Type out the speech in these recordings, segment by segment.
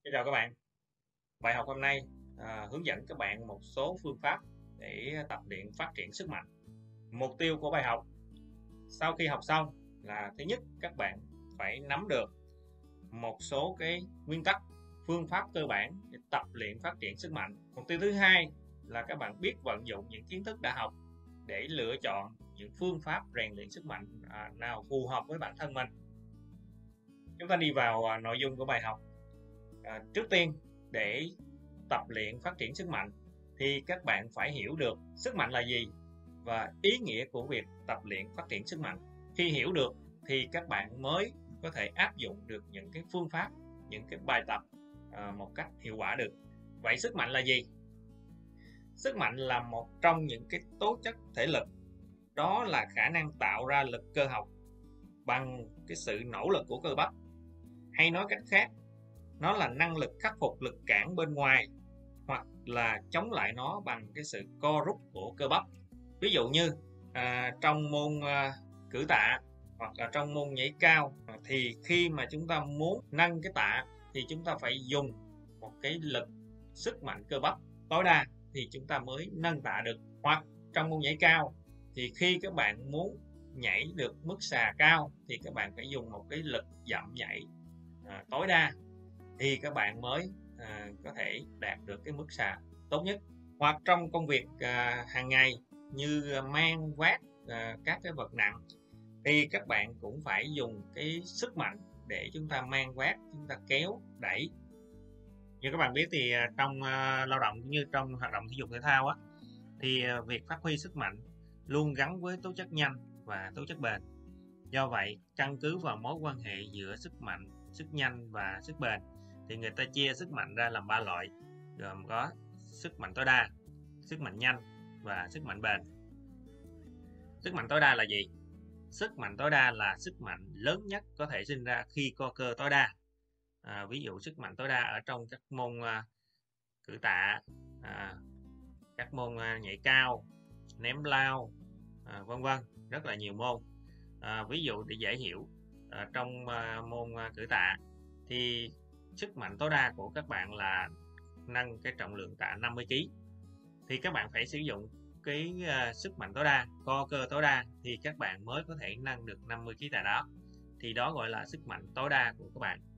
Xin chào các bạn. Bài học hôm nay hướng dẫn các bạn một số phương pháp để tập luyện phát triển sức mạnh. Mục tiêu của bài học sau khi học xong là thứ nhất các bạn phải nắm được một số cái nguyên tắc, phương pháp cơ bản để tập luyện phát triển sức mạnh. Mục tiêu thứ hai là các bạn biết vận dụng những kiến thức đã học để lựa chọn những phương pháp rèn luyện sức mạnh nào phù hợp với bản thân mình. Chúng ta đi vào nội dung của bài học. Trước tiên, để tập luyện phát triển sức mạnh thì các bạn phải hiểu được sức mạnh là gì và ý nghĩa của việc tập luyện phát triển sức mạnh. Khi hiểu được thì các bạn mới có thể áp dụng được những cái phương pháp, những cái bài tập một cách hiệu quả được. Vậy sức mạnh là gì? Sức mạnh là một trong những cái tố chất thể lực, đó là khả năng tạo ra lực cơ học bằng cái sự nỗ lực của cơ bắp. Hay nói cách khác, nó là năng lực khắc phục lực cản bên ngoài hoặc là chống lại nó bằng cái sự co rút của cơ bắp. Ví dụ như trong môn cử tạ hoặc là trong môn nhảy cao thì khi mà chúng ta muốn nâng cái tạ thì chúng ta phải dùng một cái lực sức mạnh cơ bắp tối đa thì chúng ta mới nâng tạ được. Hoặc trong môn nhảy cao thì khi các bạn muốn nhảy được mức xà cao thì các bạn phải dùng một cái lực dậm nhảy tối đa thì các bạn mới có thể đạt được cái mức xà tốt nhất. Hoặc trong công việc hàng ngày như mang vác các cái vật nặng thì các bạn cũng phải dùng cái sức mạnh để chúng ta mang vác, chúng ta kéo, đẩy. Như các bạn biết thì trong lao động cũng như trong hoạt động thể dục thể thao á, thì việc phát huy sức mạnh luôn gắn với tố chất nhanh và tố chất bền. Do vậy, căn cứ vào mối quan hệ giữa sức mạnh, sức nhanh và sức bền thì người ta chia sức mạnh ra làm 3 loại, gồm có sức mạnh tối đa, sức mạnh nhanh và sức mạnh bền. Sức mạnh tối đa là gì? Sức mạnh tối đa là sức mạnh lớn nhất có thể sinh ra khi co cơ tối đa. Ví dụ sức mạnh tối đa ở trong các môn cử tạ, các môn nhảy cao, ném lao, vân vân, rất là nhiều môn. Ví dụ để dễ hiểu, trong môn cử tạ thì sức mạnh tối đa của các bạn là nâng cái trọng lượng tạ 50 kg thì các bạn phải sử dụng cái sức mạnh tối đa, co cơ tối đa thì các bạn mới có thể nâng được 50 kg tạ đó, thì đó gọi là sức mạnh tối đa của các bạn.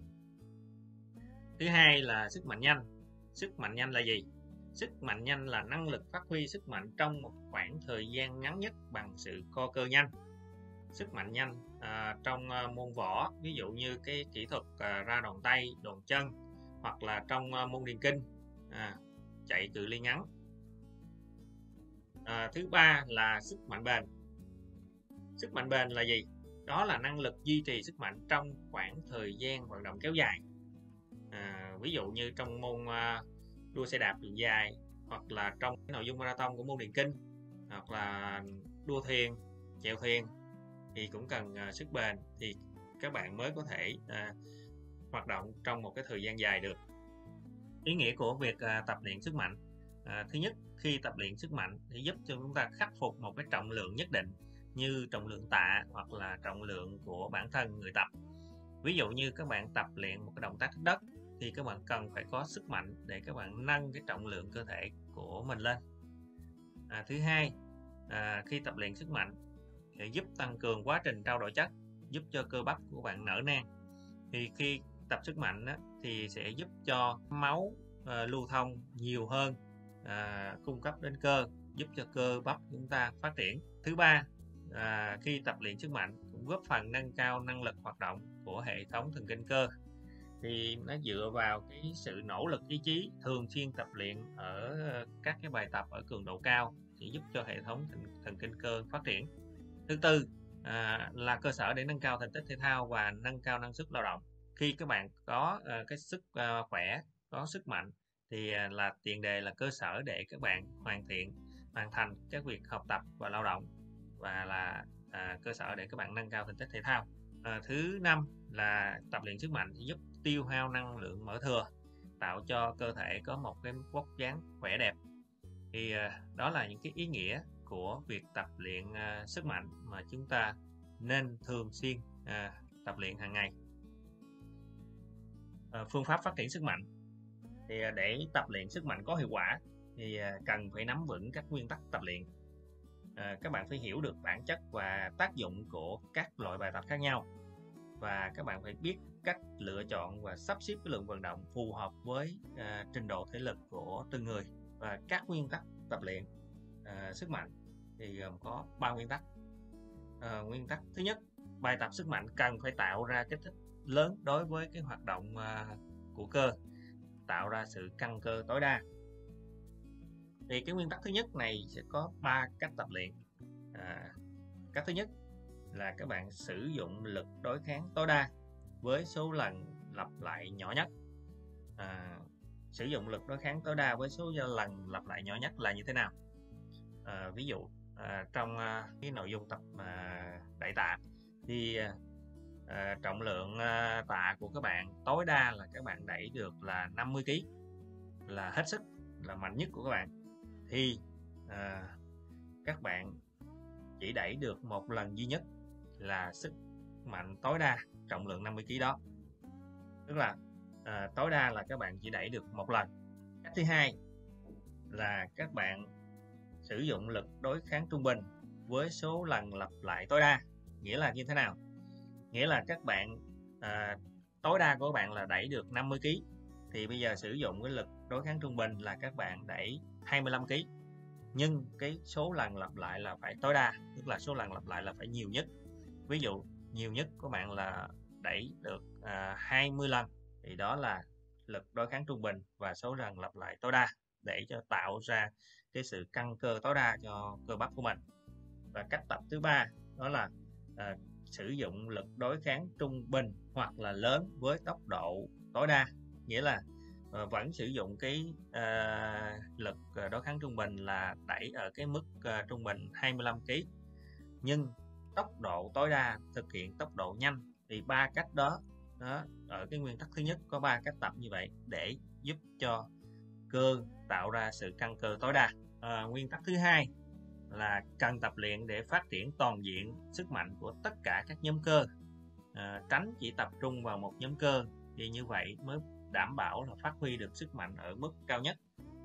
Thứ hai là sức mạnh nhanh. Sức mạnh nhanh là gì? Sức mạnh nhanh là năng lực phát huy sức mạnh trong một khoảng thời gian ngắn nhất bằng sự co cơ nhanh. Sức mạnh nhanh trong môn võ, ví dụ như cái kỹ thuật ra đòn tay, đòn chân, hoặc là trong môn điền kinh, chạy cự ly ngắn. Thứ ba là sức mạnh bền. Sức mạnh bền là gì? Đó là năng lực duy trì sức mạnh trong khoảng thời gian vận động kéo dài. Ví dụ như trong môn đua xe đạp đường dài, hoặc là trong cái nội dung marathon của môn điền kinh, hoặc là đua thuyền, chèo thuyền thì cũng cần sức bền thì các bạn mới có thể hoạt động trong một cái thời gian dài được. Ý nghĩa của việc tập luyện sức mạnh, thứ nhất, khi tập luyện sức mạnh thì giúp cho chúng ta khắc phục một cái trọng lượng nhất định như trọng lượng tạ hoặc là trọng lượng của bản thân người tập. Ví dụ như các bạn tập luyện một cái động tác thích đất thì các bạn cần phải có sức mạnh để các bạn nâng cái trọng lượng cơ thể của mình lên. Thứ hai, khi tập luyện sức mạnh để giúp tăng cường quá trình trao đổi chất, giúp cho cơ bắp của bạn nở nang. Thì khi tập sức mạnh đó, thì sẽ giúp cho máu lưu thông nhiều hơn, cung cấp đến cơ, giúp cho cơ bắp chúng ta phát triển. Thứ ba, khi tập luyện sức mạnh cũng góp phần nâng cao năng lực hoạt động của hệ thống thần kinh cơ. Thì nó dựa vào cái sự nỗ lực ý chí thường xuyên tập luyện ở các cái bài tập ở cường độ cao thì giúp cho hệ thống thần kinh cơ phát triển. Thứ tư là cơ sở để nâng cao thành tích thể thao và nâng cao năng suất lao động. Khi các bạn có cái sức khỏe, có sức mạnh thì là tiền đề, là cơ sở để các bạn hoàn thành các việc học tập và lao động, và là cơ sở để các bạn nâng cao thành tích thể thao. Thứ năm là tập luyện sức mạnh thì giúp tiêu hao năng lượng mỡ thừa, tạo cho cơ thể có một cái vóc dáng khỏe đẹp. Thì đó là những cái ý nghĩa của việc tập luyện sức mạnh mà chúng ta nên thường xuyên tập luyện hàng ngày. phương pháp phát triển sức mạnh. Thì để tập luyện sức mạnh có hiệu quả thì cần phải nắm vững các nguyên tắc tập luyện. Các bạn phải hiểu được bản chất và tác dụng của các loại bài tập khác nhau, và các bạn phải biết cách lựa chọn và sắp xếp cái lượng vận động phù hợp với trình độ thể lực của từng người. Và các nguyên tắc tập luyện sức mạnh thì gồm có 3 nguyên tắc. Nguyên tắc thứ nhất, bài tập sức mạnh cần phải tạo ra kích thích lớn đối với cái hoạt động của cơ, tạo ra sự căng cơ tối đa. Thì cái nguyên tắc thứ nhất này sẽ có 3 cách tập luyện. Cách thứ nhất là các bạn sử dụng lực đối kháng tối đa với số lần lặp lại nhỏ nhất. Sử dụng lực đối kháng tối đa với số lần lặp lại nhỏ nhất là như thế nào? Ví dụ trong cái nội dung tập đẩy tạ thì trọng lượng tạ của các bạn tối đa là các bạn đẩy được là 50 kg, là hết sức, là mạnh nhất của các bạn. Thì các bạn chỉ đẩy được một lần duy nhất là sức mạnh tối đa trọng lượng 50 kg đó, tức là tối đa là các bạn chỉ đẩy được một lần. Cách thứ hai là các bạn sử dụng lực đối kháng trung bình với số lần lặp lại tối đa. Nghĩa là như thế nào? Nghĩa là các bạn tối đa của các bạn là đẩy được 50 kg, thì bây giờ sử dụng cái lực đối kháng trung bình là các bạn đẩy 25 kg, nhưng cái số lần lặp lại là phải tối đa, tức là số lần lặp lại là phải nhiều nhất. Ví dụ nhiều nhất của bạn là đẩy được 20 lần, thì đó là lực đối kháng trung bình và số lần lặp lại tối đa, để cho tạo ra cái sự căng cơ tối đa cho cơ bắp của mình. Và cách tập thứ ba đó là sử dụng lực đối kháng trung bình hoặc là lớn với tốc độ tối đa. Nghĩa là vẫn sử dụng cái lực đối kháng trung bình là đẩy ở cái mức trung bình 25 kg, nhưng tốc độ tối đa thực hiện tốc độ nhanh. Thì 3 cách đó, ở cái nguyên tắc thứ nhất có 3 cách tập như vậy để giúp cho cơ tạo ra sự căng cơ tối đa. Nguyên tắc thứ hai là cần tập luyện để phát triển toàn diện sức mạnh của tất cả các nhóm cơ, tránh chỉ tập trung vào một nhóm cơ, thì như vậy mới đảm bảo là phát huy được sức mạnh ở mức cao nhất.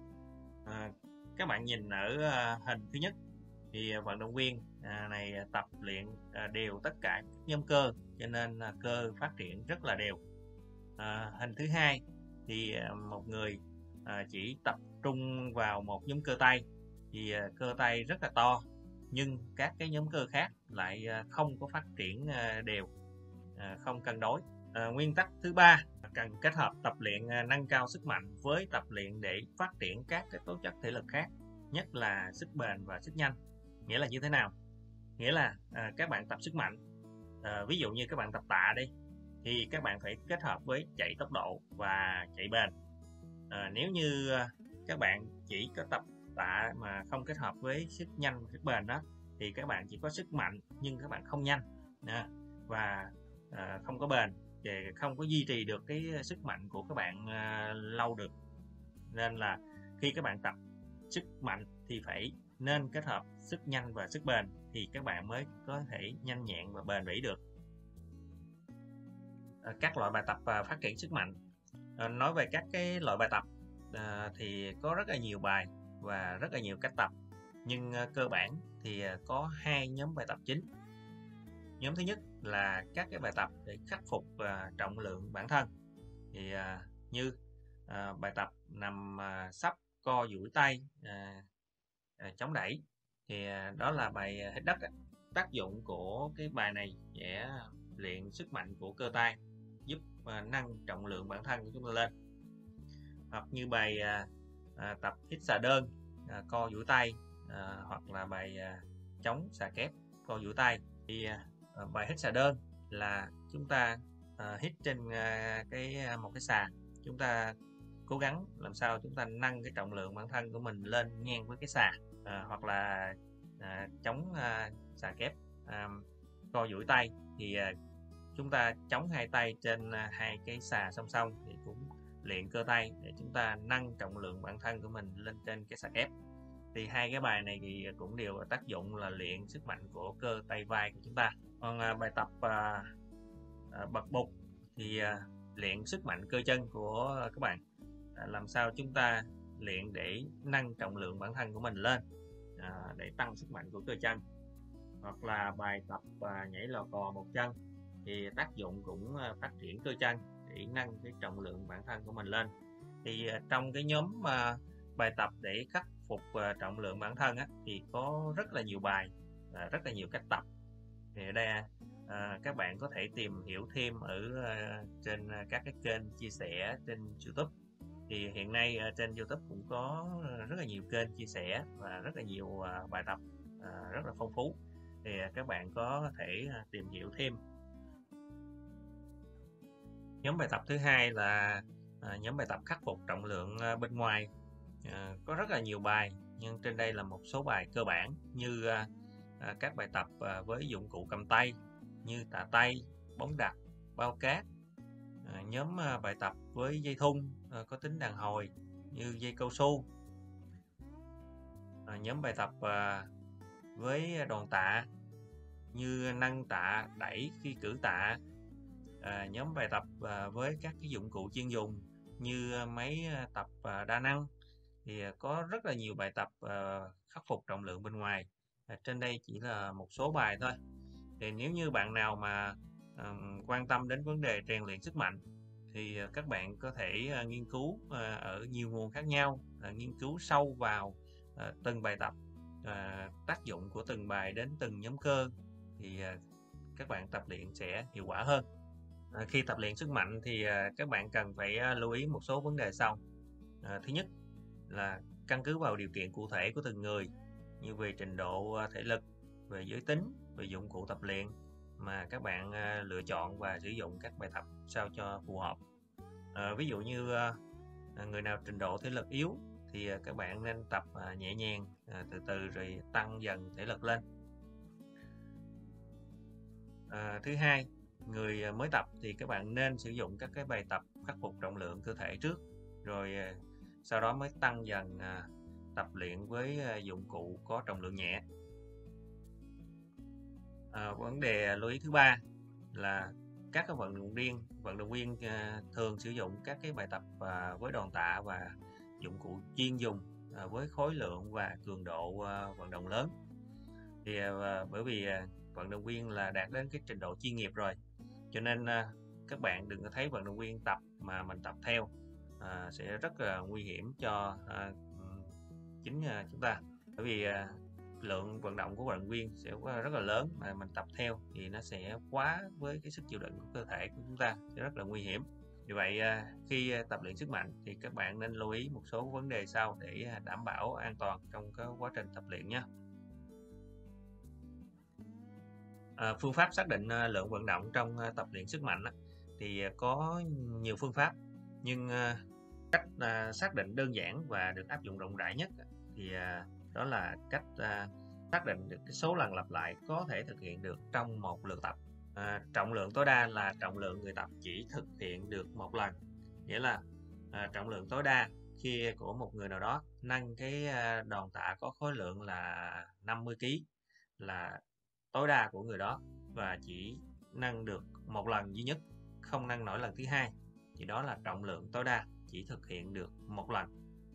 Các bạn nhìn ở hình thứ nhất thì vận động viên này tập luyện đều tất cả các nhóm cơ, cho nên cơ phát triển rất là đều. Hình thứ hai thì một người chỉ tập trung vào một nhóm cơ tay, thì cơ tay rất là to, nhưng các cái nhóm cơ khác lại không có phát triển đều, không cân đối. Nguyên tắc thứ ba, cần kết hợp tập luyện nâng cao sức mạnh với tập luyện để phát triển các cái tố chất thể lực khác, nhất là sức bền và sức nhanh. Nghĩa là như thế nào? Nghĩa là các bạn tập sức mạnh, ví dụ như các bạn tập tạ đi, thì các bạn phải kết hợp với chạy tốc độ và chạy bền. Nếu như các bạn chỉ có tập tạ mà không kết hợp với sức nhanh, sức bền đó, thì các bạn chỉ có sức mạnh nhưng các bạn không nhanh và không có bền, thì không có duy trì được cái sức mạnh của các bạn lâu được. Nên là khi các bạn tập sức mạnh thì phải nên kết hợp sức nhanh và sức bền, thì các bạn mới có thể nhanh nhẹn và bền bỉ được. Các loại bài tập phát triển sức mạnh. Nói về các cái loại bài tập thì có rất là nhiều bài và rất là nhiều cách tập, nhưng cơ bản thì có 2 nhóm bài tập chính. Nhóm thứ nhất là các cái bài tập để khắc phục trọng lượng bản thân, thì như bài tập nằm sấp, co duỗi tay, chống đẩy, thì đó là bài hít đất. Tác dụng của cái bài này sẽ luyện sức mạnh của cơ tay, giúp nâng trọng lượng bản thân của chúng ta lên. Hoặc như bài tập hít xà đơn, co duỗi tay, hoặc là bài chống xà kép, co duỗi tay. Thì bài hít xà đơn là chúng ta hít trên một cái xà, chúng ta cố gắng làm sao chúng ta nâng cái trọng lượng bản thân của mình lên ngang với cái xà. Hoặc là chống xà kép, co duỗi tay thì chúng ta chống hai tay trên hai cái xà song song, thì cũng luyện cơ tay để chúng ta nâng trọng lượng bản thân của mình lên trên cái xà kép. Thì 2 cái bài này thì cũng đều có tác dụng là luyện sức mạnh của cơ tay vai của chúng ta. Còn bài tập bật bục thì luyện sức mạnh cơ chân của các bạn. Làm sao chúng ta luyện để nâng trọng lượng bản thân của mình lên, để tăng sức mạnh của cơ chân. Hoặc là bài tập nhảy lò cò một chân thì tác dụng cũng phát triển cơ chân để nâng cái trọng lượng bản thân của mình lên. Thì trong cái nhóm bài tập để khắc phục trọng lượng bản thân thì có rất là nhiều bài và rất là nhiều cách tập. Thì ở đây các bạn có thể tìm hiểu thêm ở trên các cái kênh chia sẻ trên YouTube. Thì hiện nay trên YouTube cũng có rất là nhiều kênh chia sẻ và rất là nhiều bài tập rất là phong phú, thì các bạn có thể tìm hiểu thêm. Nhóm bài tập thứ hai là nhóm bài tập khắc phục trọng lượng bên ngoài. Có rất là nhiều bài, nhưng trên đây là một số bài cơ bản như các bài tập với dụng cụ cầm tay như tạ tay, bóng đặt, bao cát. Nhóm bài tập với dây thun có tính đàn hồi như dây cao su. Nhóm bài tập với đòn tạ như nâng tạ, đẩy khi cử tạ. Nhóm bài tập với các cái dụng cụ chuyên dùng như máy tập đa năng. Thì có rất là nhiều bài tập khắc phục trọng lượng bên ngoài. Trên đây chỉ là một số bài thôi. Thì nếu như bạn nào mà quan tâm đến vấn đề rèn luyện sức mạnh thì các bạn có thể nghiên cứu ở nhiều nguồn khác nhau, nghiên cứu sâu vào từng bài tập, tác dụng của từng bài đến từng nhóm cơ, thì các bạn tập luyện sẽ hiệu quả hơn. Khi tập luyện sức mạnh thì các bạn cần phải lưu ý một số vấn đề sau. Thứ nhất là căn cứ vào điều kiện cụ thể của từng người, như về trình độ thể lực, về giới tính, về dụng cụ tập luyện, mà các bạn lựa chọn và sử dụng các bài tập sao cho phù hợp. Ví dụ như người nào trình độ thể lực yếu thì các bạn nên tập nhẹ nhàng, từ từ rồi tăng dần thể lực lên. Thứ hai, người mới tập thì các bạn nên sử dụng các cái bài tập khắc phục trọng lượng cơ thể trước, rồi sau đó mới tăng dần tập luyện với dụng cụ có trọng lượng nhẹ. Vấn đề lưu ý thứ ba là các cái vận động viên thường sử dụng các cái bài tập với đòn tạ và dụng cụ chuyên dùng với khối lượng và cường độ vận động lớn. Thì bởi vì vận động viên là đạt đến cái trình độ chuyên nghiệp rồi, cho nên các bạn đừng có thấy vận động viên tập mà mình tập theo, sẽ rất là nguy hiểm cho chính chúng ta. Bởi vì lượng vận động của vận động viên sẽ rất là lớn, mà mình tập theo thì nó sẽ quá với cái sức chịu đựng của cơ thể của chúng ta, sẽ rất là nguy hiểm. Vì vậy khi tập luyện sức mạnh thì các bạn nên lưu ý một số vấn đề sau để đảm bảo an toàn trong cái quá trình tập luyện nhé. Phương pháp xác định lượng vận động trong tập luyện sức mạnh thì có nhiều phương pháp, nhưng cách xác định đơn giản và được áp dụng rộng rãi nhất thì đó là cách xác định được cái số lần lặp lại có thể thực hiện được trong một lượt tập. Trọng lượng tối đa là trọng lượng người tập chỉ thực hiện được một lần, nghĩa là trọng lượng tối đa khi của một người nào đó nâng cái đòn tạ có khối lượng là 50 kg là tối đa của người đó, và chỉ nâng được một lần duy nhất, không nâng nổi lần thứ hai, thì đó là trọng lượng tối đa chỉ thực hiện được một lần.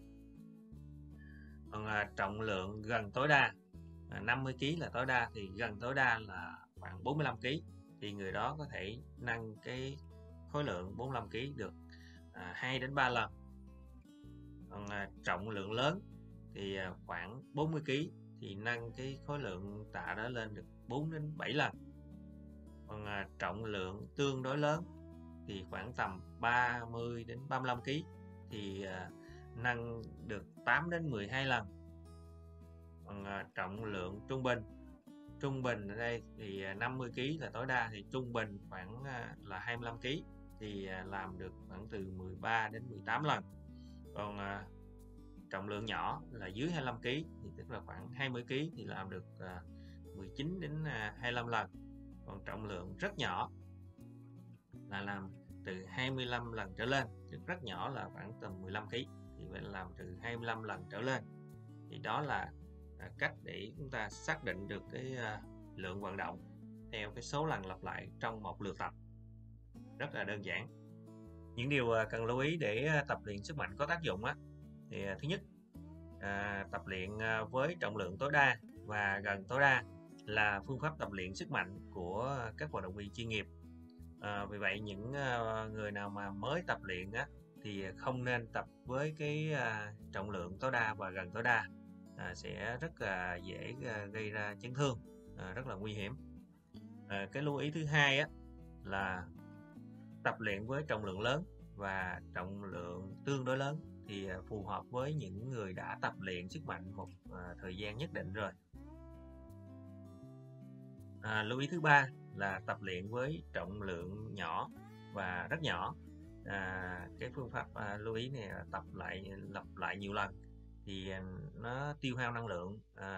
Còn trọng lượng gần tối đa 50 kg là tối đa, thì gần tối đa là khoảng 45 kg, thì người đó có thể nâng cái khối lượng 45 kg được 2 đến 3 lần. Còn trọng lượng lớn thì khoảng 40 kg thì nâng cái khối lượng tạ đó lên được 4 đến 7 lần. Còn trọng lượng tương đối lớn thì khoảng tầm 30 đến 35 kg thì nâng được 8 đến 12 lần. Còn trọng lượng trung bình ở đây thì 50 kg là tối đa, thì trung bình khoảng là 25 kg thì làm được khoảng từ 13 đến 18 lần. Còn trọng lượng nhỏ là dưới 25 kg thì tức là khoảng 20 kg thì làm được 19 đến 25 lần. Còn trọng lượng rất nhỏ là làm từ 25 lần trở lên, rất nhỏ là khoảng tầm 15 kg thì phải làm từ 25 lần trở lên. Thì đó là cách để chúng ta xác định được cái lượng vận động theo cái số lần lặp lại trong một lượt tập, rất là đơn giản. Những điều cần lưu ý để tập luyện sức mạnh có tác dụng á, thì thứ nhất, tập luyện với trọng lượng tối đa và gần tối đa là phương pháp tập luyện sức mạnh của các vận động viên chuyên nghiệp. Vì vậy những người nào mà mới tập luyện á, thì không nên tập với cái trọng lượng tối đa và gần tối đa, sẽ rất là dễ gây ra chấn thương, rất là nguy hiểm. Cái lưu ý thứ hai á, là tập luyện với trọng lượng lớn và trọng lượng tương đối lớn thì phù hợp với những người đã tập luyện sức mạnh một thời gian nhất định rồi. Lưu ý thứ ba là tập luyện với trọng lượng nhỏ và rất nhỏ. Cái phương pháp lưu ý này là lặp lại nhiều lần thì nó tiêu hao năng lượng,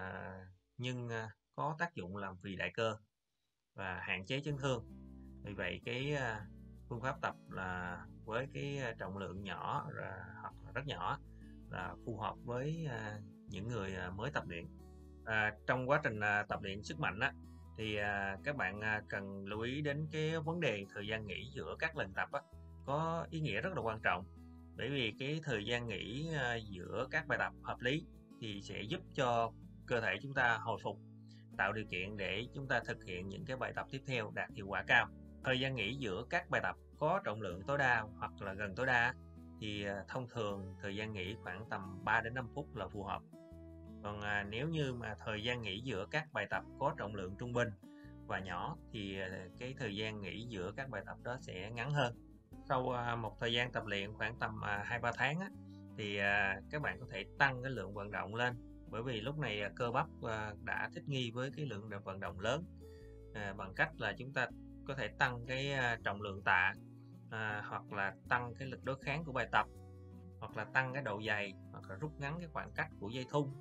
nhưng có tác dụng làm phì đại cơ và hạn chế chấn thương. Vì vậy cái phương pháp tập là với cái trọng lượng nhỏ hoặc là rất nhỏ là phù hợp với những người mới tập luyện. Trong quá trình tập luyện sức mạnh á, thì các bạn cần lưu ý đến cái vấn đề thời gian nghỉ giữa các lần tập á, có ý nghĩa rất là quan trọng, bởi vì cái thời gian nghỉ giữa các bài tập hợp lý thì sẽ giúp cho cơ thể chúng ta hồi phục, tạo điều kiện để chúng ta thực hiện những cái bài tập tiếp theo đạt hiệu quả cao. Thời gian nghỉ giữa các bài tập có trọng lượng tối đa hoặc là gần tối đa thì thông thường thời gian nghỉ khoảng tầm 3 đến 5 phút là phù hợp. Còn nếu như mà thời gian nghỉ giữa các bài tập có trọng lượng trung bình và nhỏ thì cái thời gian nghỉ giữa các bài tập đó sẽ ngắn hơn. Sau một thời gian tập luyện khoảng tầm 2-3 tháng á, thì các bạn có thể tăng cái lượng vận động lên, bởi vì lúc này cơ bắp đã thích nghi với cái lượng vận động lớn, bằng cách là chúng ta có thể tăng cái trọng lượng tạ, hoặc là tăng cái lực đối kháng của bài tập, hoặc là tăng cái độ dày, hoặc là rút ngắn cái khoảng cách của dây thun,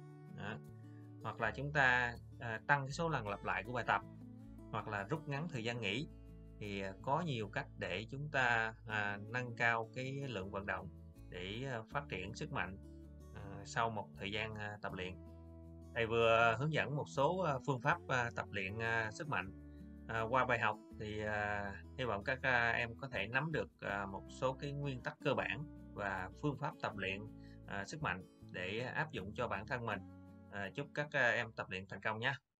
hoặc là chúng ta tăng cái số lần lặp lại của bài tập, hoặc là rút ngắn thời gian nghỉ. Thì có nhiều cách để chúng ta nâng cao cái lượng vận động để phát triển sức mạnh sau một thời gian tập luyện. Thầy vừa hướng dẫn một số phương pháp tập luyện sức mạnh qua bài học, thì hy vọng các em có thể nắm được một số cái nguyên tắc cơ bản và phương pháp tập luyện sức mạnh để áp dụng cho bản thân mình. Chúc các em tập luyện thành công nhé.